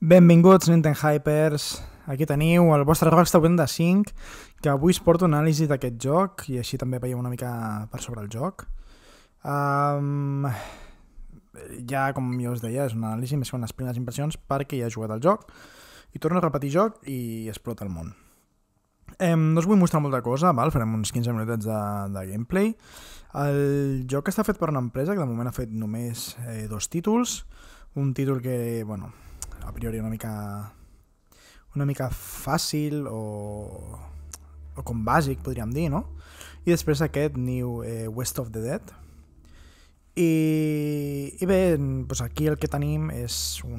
Benvinguts, Nintendo Hypers. Aquí teniu el vostre Rockstar Win de 5, que avui us porto una anàlisi d'aquest joc i així també veieu una mica per sobre el joc. Ja, com jo us deia, és una anàlisi més que unes primeres impressions perquè ja he jugat al joc i torno a repetir joc i explota el món. No us vull mostrar molta cosa, val? Farem uns 15 minutets de gameplay. El joc està fet per una empresa que de moment ha fet només 2 títols. Un títol que, bueno, a priori una mica fàcil o com bàsic, podríem dir, no? I després aquest New West of the Dead. I bé, doncs aquí el que tenim és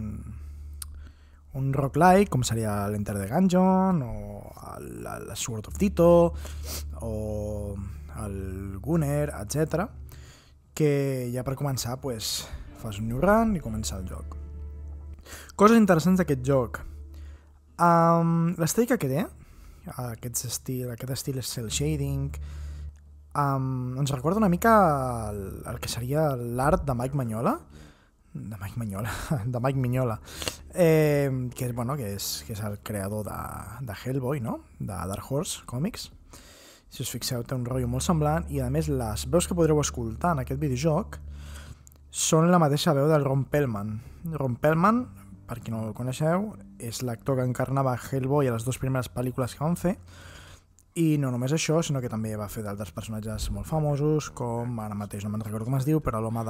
un roguelike, com seria l'Enter the Gungeon, o el Sword of Tito, o el Gunner, etc. Que ja per començar pues, fas un new run i comença el joc. Coses interessants d'aquest joc. L'estètica que té, aquest estil és cel shading, ens recorda una mica el que seria l'art de Mike Mignola, de Mike Mignola, que és el creador de Hellboy, no? De Dark Horse Comics. Si us fixeu, té un rotllo molt semblant i a més les veus que podreu escoltar en aquest videojoc són la mateixa veu del Ron Perlman. Ron Perlman, per qui no el coneixeu, és l'actor que encarnava Hellboy a les 2 primeres pel·lícules que van fer, i no només això, sinó que també va fer d'altres personatges molt famosos, com, ara mateix no me'n recordo com es diu, però l'home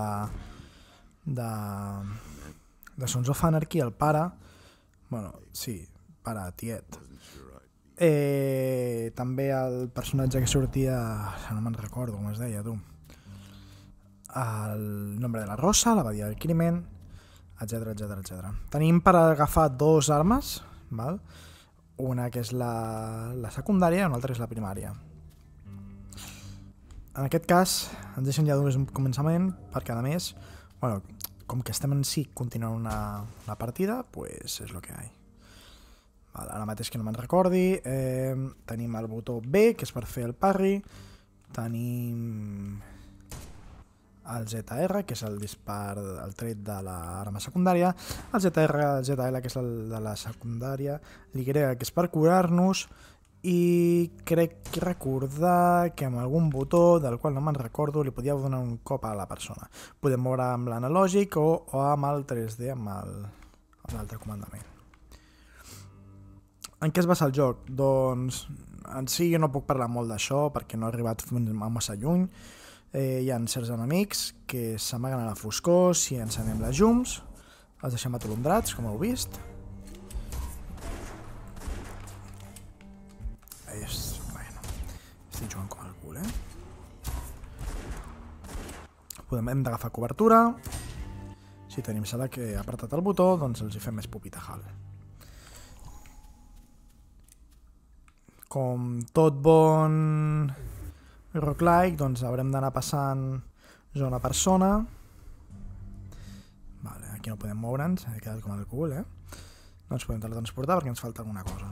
de Sons of Anarchy, el pare, pare tiet. També el personatge que sortia, no me'n recordo com es deia, tu, el Nombre de la Rosa, l'Abadia del Crimen, etc. Tenim per agafar 2 armes, val? Una que és la secundària i una altra és la primària. En aquest cas ens deixen ja d'un començament perquè a més, com que estem en si continuant una partida, pues és el que hi ha. Ara mateix que no me'n recordi, tenim el botó B, que és per fer el parry, tenim el ZR, que és el dispar, el tret de l'arma secundària, el ZL, que és el de la secundària, l'Y, que és per curar-nos, i crec recordar que amb algun botó, del qual no me'n recordo, li podíeu donar un cop a la persona. Podem moure amb l'analògic o amb el 3D, amb l'altre comandament. En què es basa el joc? Doncs en si jo no puc parlar molt d'això perquè no he arribat massa lluny. Hi ha certs enemics que s'amaguen a la foscor si encenem les llums, els deixem atolondrats, com heu vist. Estic jugant com el cul, Hem d'agafar cobertura. Si tenim sala que ha apretat el botó, doncs els hi fem més pupita-jal. Com tot bon roguelike, doncs haurem d'anar passant zona per zona. Aquí no podem moure'ns, he quedat com el cul, No ens podem teletransportar perquè ens falta alguna cosa.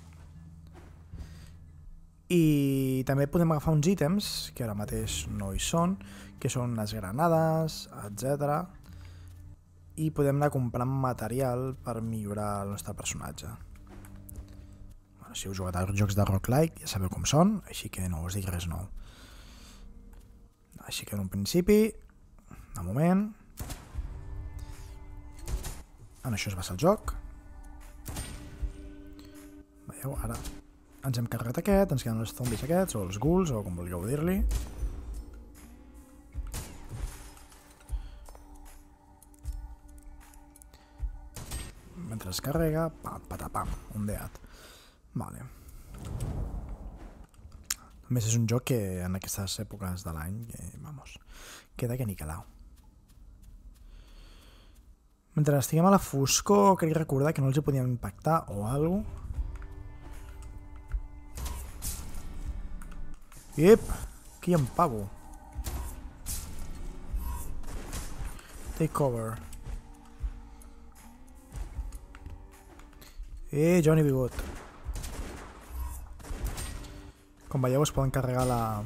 I també podem agafar uns ítems, que ara mateix no hi són, que són les granades, etc. I podem anar comprant material per millorar el nostre personatge. Si heu jugat a jocs de roguelike ja sabeu com són, així que no us dic res nou. Així que en un principi, de moment, en això es basa el joc. Veieu, ara ens hem carregat aquest, ens queden els zombis aquests, o els ghouls, o com vulgueu dir-li. Mentre es carrega, pam, patapam, un deat. Vale. A més és un joc que en aquestes èpoques de l'any, queda que ni calau. Mentre estiguem a la foscor, crec recordar que no els hi podíem impactar o alguna cosa. Ep, aquí hi ha un pavo. Take cover. Johnny Bigot. Com veieu es poden carregar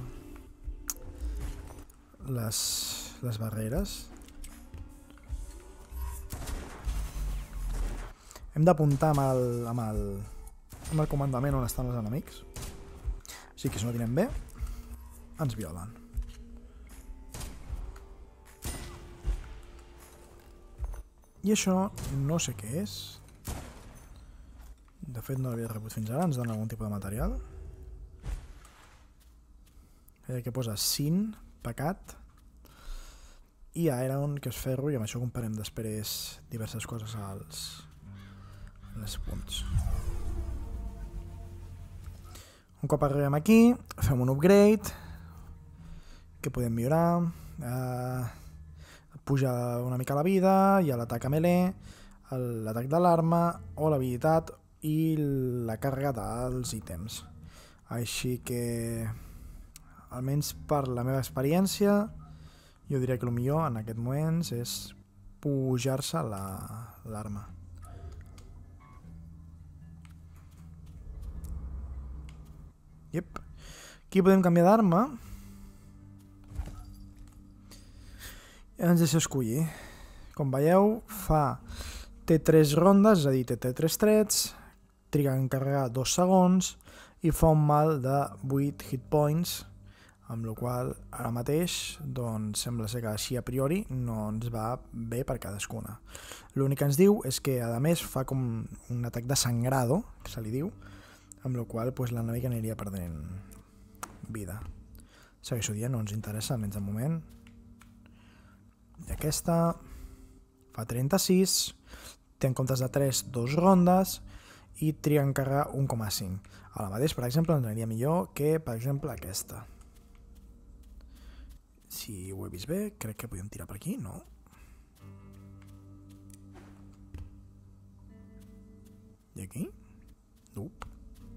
les barreres. Hem d'apuntar amb el comandament on estan els enemics. Així que si no tirem bé, ens violen. I això no sé què és. De fet no l'havia rebut fins ara, ens dona algun tipus de material. Que posa Sin, pecat, i Iron, que és ferro, i amb això comparem després diverses coses als punts. Un cop arribem aquí, fem un upgrade, que podem millorar, puja una mica la vida, hi ha l'atac a melee, l'atac de l'arma, o l'habilitat i la càrrega dels ítems. Així que, almenys per la meva experiència, jo diria que el millor en aquest moment és pujar-se l'arma. Yep. Aquí podem canviar d'arma. Ens deixa escollir. Com veieu, té 3 rondes, és a dir, té 3 trets, triga en carregar 2 segons i fa un mal de 8 hit points, amb la qual ara mateix doncs, sembla ser que així a priori no ens va bé per cadascuna. L'únic que ens diu és que a més fa com un atac de sangrado, que se li diu, amb la qual doncs, l'enemic aniria perdent vida. Segueixo dient, no ens interessa, almenys de moment. I aquesta fa 36, té en comptes de 3, 2 rondes i triga en carregar 1,5. Ara mateix, per exemple, ens aniria millor que, per exemple, aquesta. Si ho he vist bé, crec que podem tirar per aquí, no? I aquí? Nope.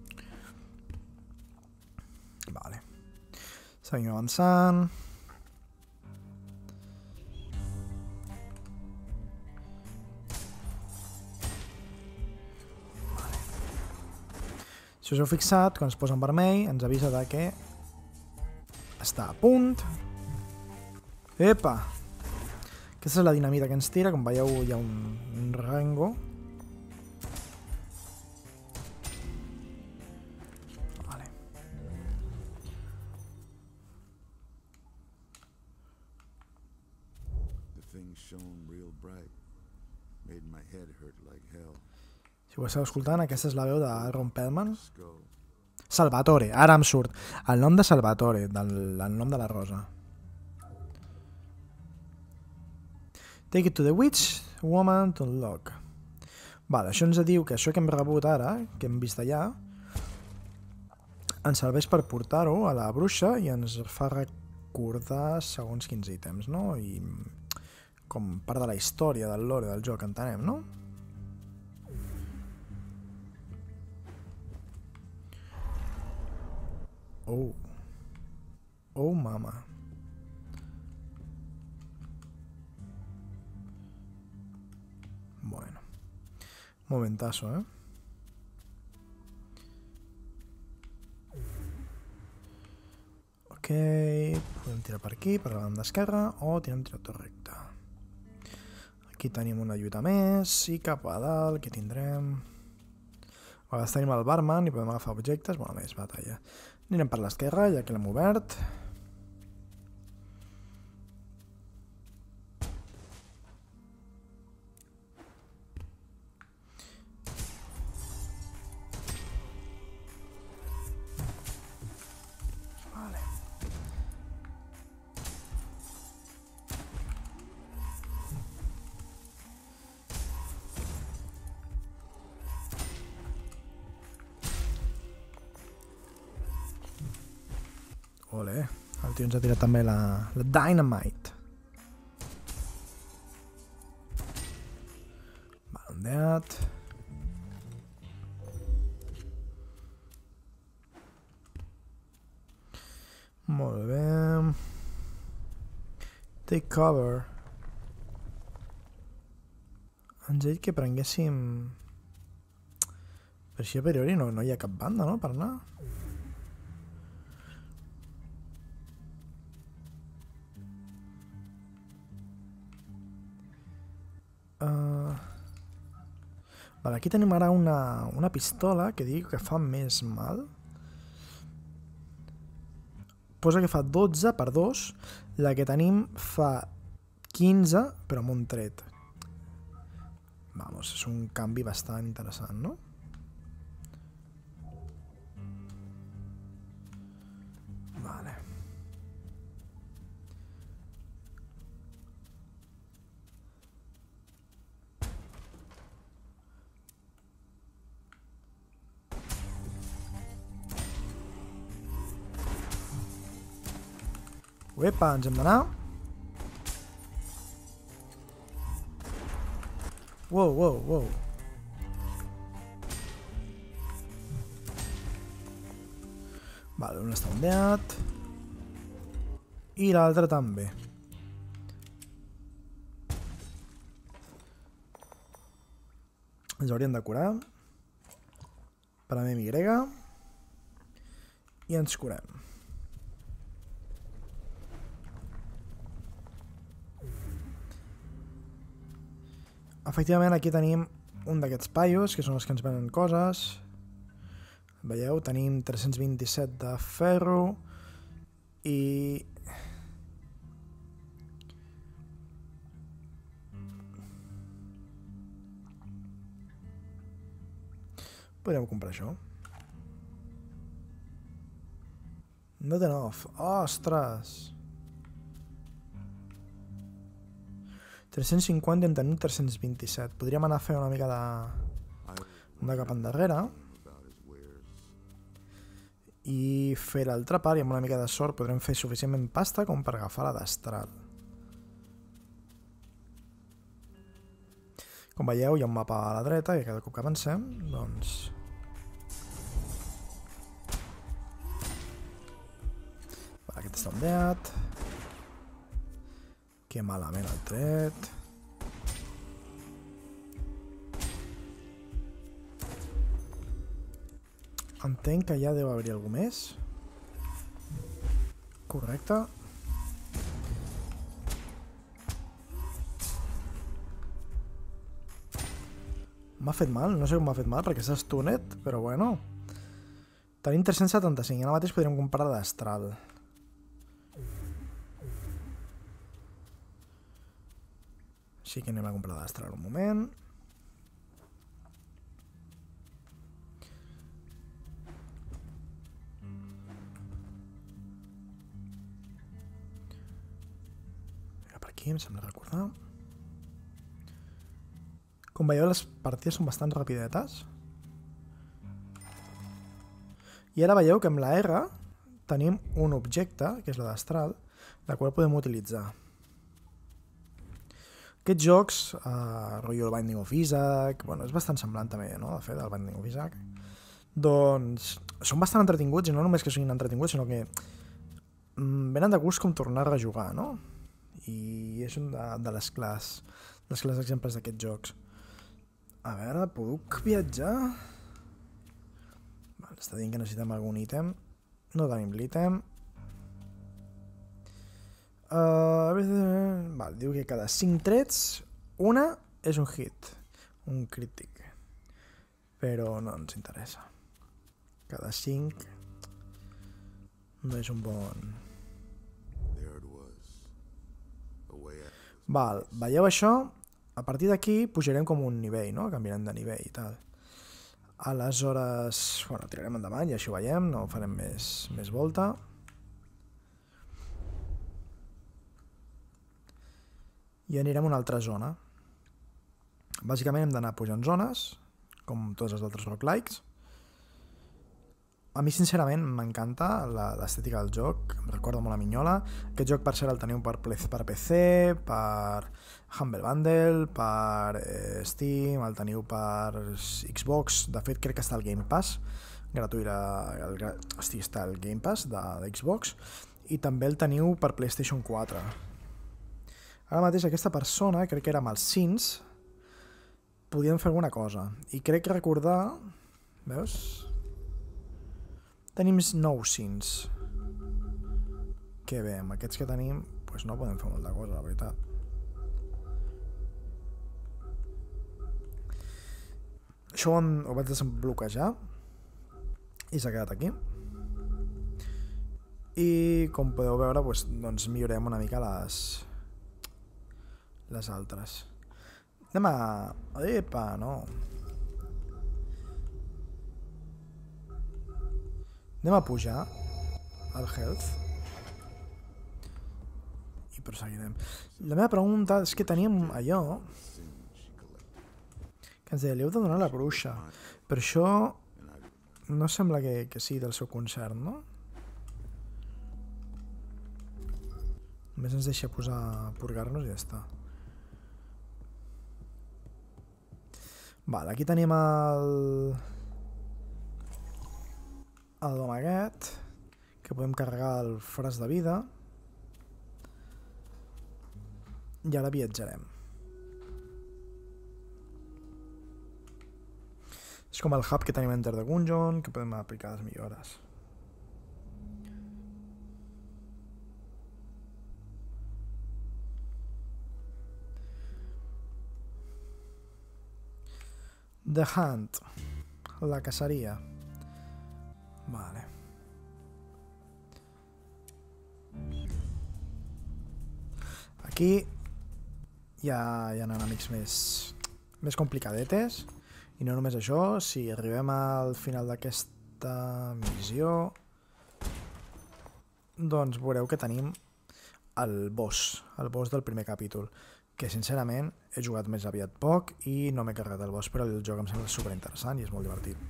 Vale. Seguim avançant. Vale. Si us heu fixat, quan es posa en vermell, ens avisa de que està a punt. Epa! Aquesta és la dinamita que ens tira. Com veieu, hi ha un rango. Vale. Si ho esteu escoltant, aquesta és la veu de Ron Perlman. Salvatore, ara em surt. El nom de Salvatore, el nom de la rosa. Take it to the witch woman to unlock. Vale, això ens diu que això que hem rebut ara, que hem vist allà, ens serveix per portar-ho a la bruixa i ens fa recordar segons quins ítems, no? I com part de la història del lore del joc, entenem, no? Oh. Oh, mama. Bueno. Momentazo, ¿eh? Ok, podem tirar per aquí, per la banda esquerra, o tirem tirat recte. Aquí tenim una lluita més, i cap a dalt, que tindrem... A vegades tenim el barman i podem agafar objectes, bueno, més batalla. Anirem per l'esquerra, ja que l'hem obert. Vale. Ole, el tio ens ha tirat també la Dynamite. Bandeat. Molt bé. Take cover. Ens ha dit que prenguéssim... Per així a priori no hi ha cap banda, no? Per anar. Vale, aquí tenim ara una pistola que diu que fa més mal. Posa que fa 12 per 2. La que tenim fa 15, però amb un tret. Vamos, és un canvi bastant interessant, no? Vale. Uepa, ens hem d'anar. Wow, wow, wow. Vale, un està ondeat. I l'altre també. Ens hauríem de curar. Premem Y. I ens curem. Efectivament, aquí tenim un d'aquests paios, que són els que ens venen coses. Veieu, tenim 327 de ferro i... podríem comprar això. Not enough. Ostres! 350 i en tenim 327. Podríem anar a fer una mica de cap endarrere i fer l'altra part i amb una mica de sort podrem fer suficientment pasta com per agafar la destral. Com veieu, hi ha un mapa a la dreta i cada cop que avancem, doncs... Aquest està ondeat. Que malament el tret. Entenc que ja deu haver-hi algú més. Correcte. M'ha fet mal, no sé com m'ha fet mal perquè s'ha stunet, però bueno. Tenim 375, ara mateix podríem comprar l'astral. Així que anem a comprar l'astral un moment. Per aquí em sembla recordar. Com veieu, les partides són bastant rapidetes. I ara veieu que amb la R tenim un objecte, que és la d'astral, la qual podem utilitzar. Aquests jocs, rotllo el Binding of Isaac, bueno, és bastant semblant també, no?, de fet, el Binding of Isaac, doncs són bastant entretinguts, i no només que siguin entretinguts, sinó que venen de gust com tornar a rejugar, no? I és un de les clars exemples d'aquests jocs. A veure, puc viatjar? Està dient que necessitem algun ítem. No tenim l'ítem. Diu que cada 5 trets, una és un hit, un crític. Però no ens interessa. Cada 5 no és un bon... Val, veieu això? A partir d'aquí pujarem com un nivell, no? Canviarem de nivell i tal. Aleshores, bueno, tirarem endavant i així ho veiem, no farem més volta. I anirem a una altra zona. Bàsicament hem d'anar pujant zones, com tots els altres roguelikes. A mi, sincerament, m'encanta l'estètica del joc, em recorda molt a Minyola. Aquest joc, per cert, el teniu per PC, per Humble Bundle, per Steam, el teniu per Xbox. De fet, crec que està al Game Pass, gratuït. Hosti, està al Game Pass de Xbox. I també el teniu per PlayStation 4. Ara mateix aquesta persona, crec que era amb els Sins, podien fer alguna cosa. I crec recordar... Veus? Tenim 9 Sins. Que bé, amb aquests que tenim doncs no podem fer molta cosa, la veritat. Això ho vaig desbloquejar i s'ha quedat aquí. I com podeu veure, doncs millorem una mica les altres. Anem a... Epa, no. Anem a pujar el health i proseguirem. La meva pregunta és que teníem allò que ens deia, li heu de donar la bruixa, però això no sembla que sigui del seu concert, no? Només ens deixa purgar-nos i ja està. Vale, aquí tenim el dom aquest, que podem carregar el fràs de vida. I ara viatjarem. És com el hub que tenim a Enter the Gungeon, que podem aplicar les millores. The Hunt, la caceria. Vale. Aquí hi ha enemics més complicadetes. I no només això, si arribem al final d'aquesta missió, doncs veureu que tenim el boss del primer capítol, que sincerament he jugat més aviat poc i no m'he carregat el boss, però el joc em sembla superinteressant i és molt divertit.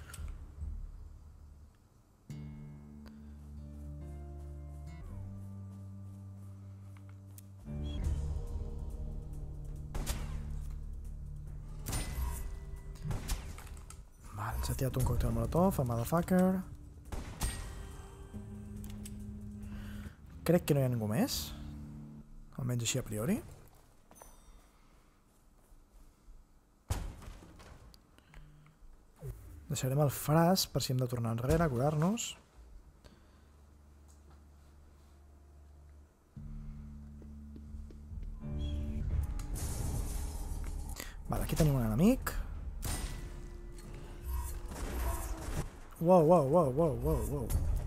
S'ha tirat un còctel molotov, el motherfucker. Crec que no hi ha ningú més. Almenys així a priori. Deixarem el fràs per si hem de tornar enrere a curar-nos. Vale, aquí tenim un enemic. Wow, wow, wow, wow, wow, wow.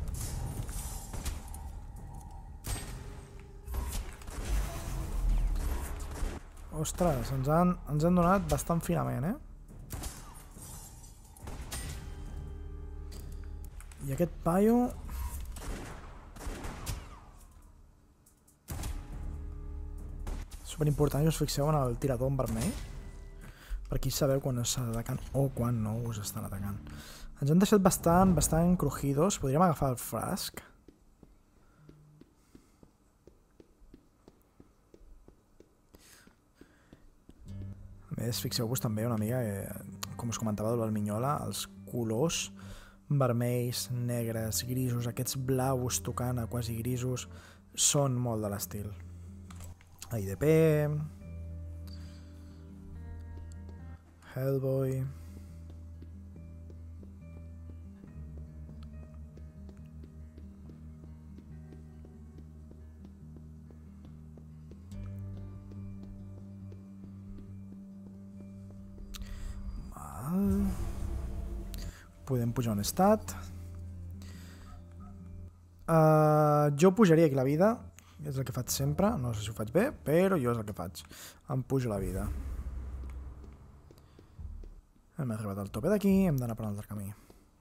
Ostres, ens han donat bastant finament, I aquest paio... Superimportant que us fixeu en el tirador en vermell. Per aquí sabeu quan s'està atacant o quan no us estan atacant. Ens han deixat bastant crujidos. Podríem agafar el frasc. A més, fixeu-vos també una mica, com us comentava del Minyola, els colors vermells, negres, grisos, aquests blaus tocant a quasi grisos, són molt de l'estil. IDP... Hellboy... Podem pujar un estat. Jo pujaria aquí la vida. És el que faig sempre. No sé si ho faig bé, però jo és el que faig. Em pujo la vida. Hem arribat al tope d'aquí. Hem d'anar per un altre camí.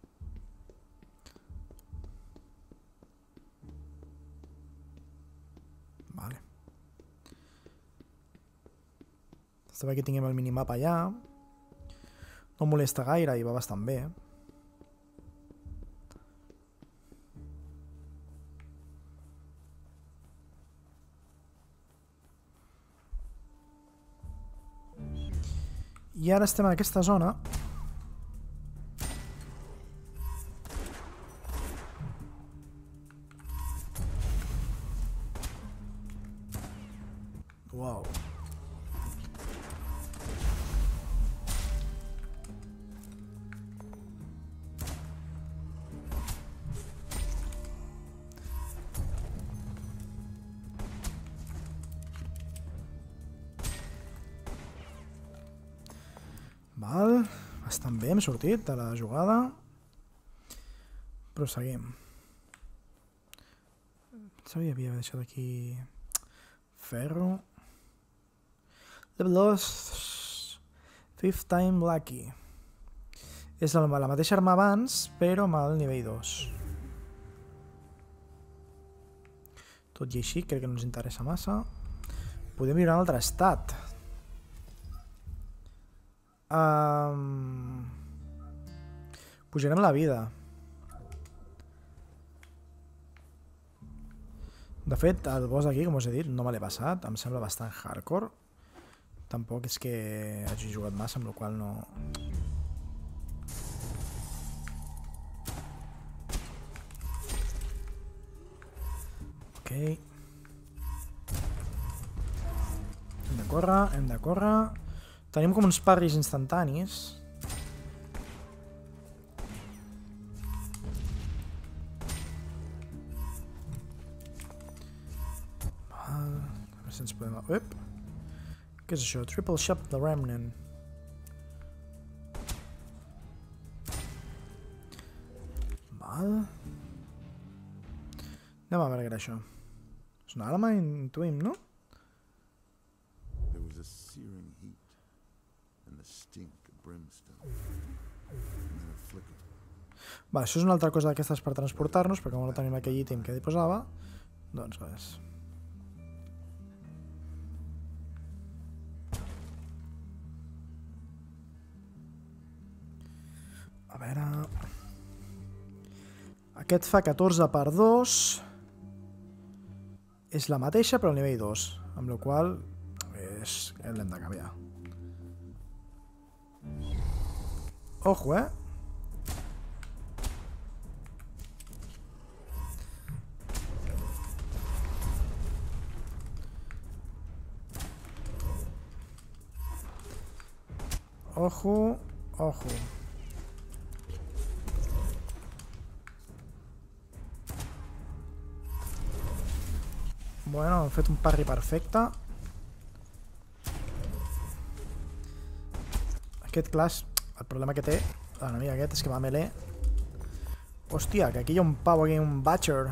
Vale. Està bé que tinguem el minimap allà. No molesta gaire i va bastant bé. I ara estem en aquesta zona. Wow. Bastant bé, hem sortit de la jugada. Proseguim. Sabia que havia deixat aquí... Ferro. Level 2. Fifth time lucky. És la mateixa arma abans, però amb el nivell 2. Tot i així, crec que no ens interessa massa. Podem viure en un altre estat. Pujarem la vida. De fet, el boss aquí, com us he dit, no me l'he passat. Em sembla bastant hardcore. Tampoc és que hagi jugat massa, amb la qual no... Ok. Hem de córrer. Tenim com uns parris instantanis. A veure si ens podem... Uep! Què és això? Triple Shot the Remnant. Val. Anem a veure què era això. És una arma, intuïm, no? There was a searing heat and the stink of brimstone. And then it flickered. Va, això és una altra cosa d'aquestes per transportar-nos, perquè com no tenim aquell ítem que hi posava, doncs res. A veure... Aquest fa 14 per 2. És la mateixa, però al nivell 2. Amb la qual l'hem de canviar. Ojo, Ojo, ojo. Bueno, hem fet un parry perfecte. Aquest class, el problema que té l'enemic aquest és que va a melee. Hòstia, que aquí hi ha un pavo, aquí un Butcher.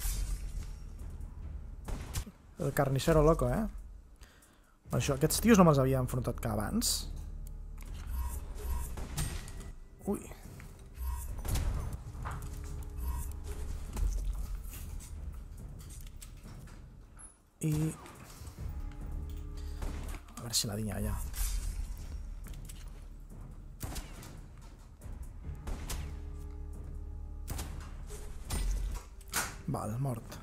El carnicero loco, Això, aquests tios no me'ls havia enfrontat que abans. Ui. I... A veure si la dinya allà. Val, mort.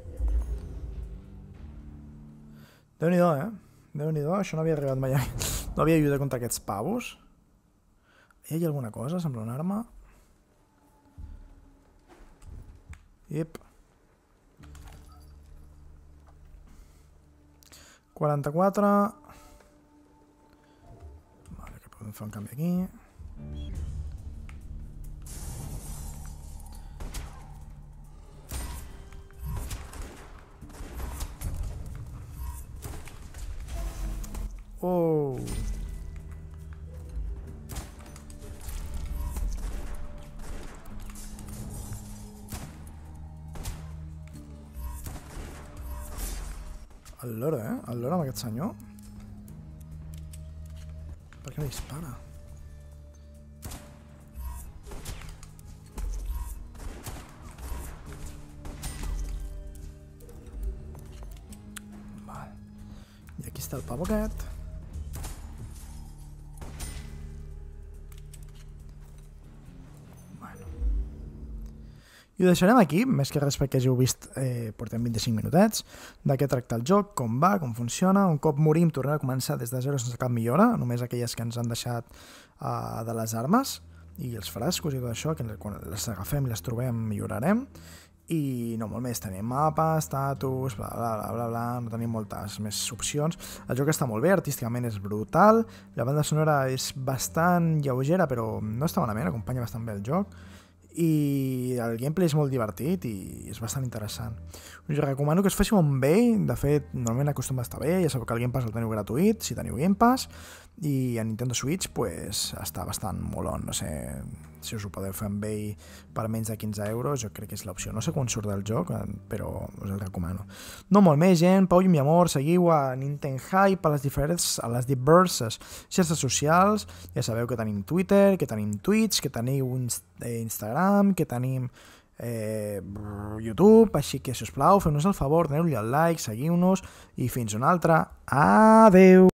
Déu-n'hi-do, Déu-n'hi-do, això no havia arribat mai. No havia lluitat contra aquests pavos. Hi ha alguna cosa? Sembla una arma. Yep. 44. Vale, que podem fer un canvi aquí. Oh. El loro, El loro amb aquest senyor. Per què no dispara? Val. I aquí està el pavo aquest. I ho deixarem aquí, més que res perquè hàgiu vist, portem 25 minutets, de què tracta el joc, com va, com funciona. Un cop morim tornem a començar des de zero sense cap millora, només aquelles que ens han deixat de les armes i els frascos i tot això, que quan les agafem i les trobem millorarem. I no molt més, tenim mapa, estatus, bla bla bla bla bla, no tenim moltes més opcions. El joc està molt bé, artísticament és brutal, la banda sonora és bastant lleugera però no està malament, acompanya bastant bé el joc. i el gameplay és molt divertit i és bastant interessant. Us recomano que es faci un bé, de fet normalment acostuma a estar bé, ja sabeu que el Game Pass el teniu gratuït si teniu Game Pass, i a Nintendo Switch pues, està bastant molon, no sé si us ho podeu fer amb ell per menys de 15 euros, jo crec que és l'opció, no sé quan surt del joc, però us el recomano. No molt més gent, Pau i mi amor, seguiu a Nintendo Hype a les diverses xarxes socials, ja sabeu que tenim Twitter, que tenim Twitch, que teniu Instagram, que tenim YouTube, així que si us plau, feu-nos el favor, doneu-li el like, seguiu-nos i fins una altra, adeu!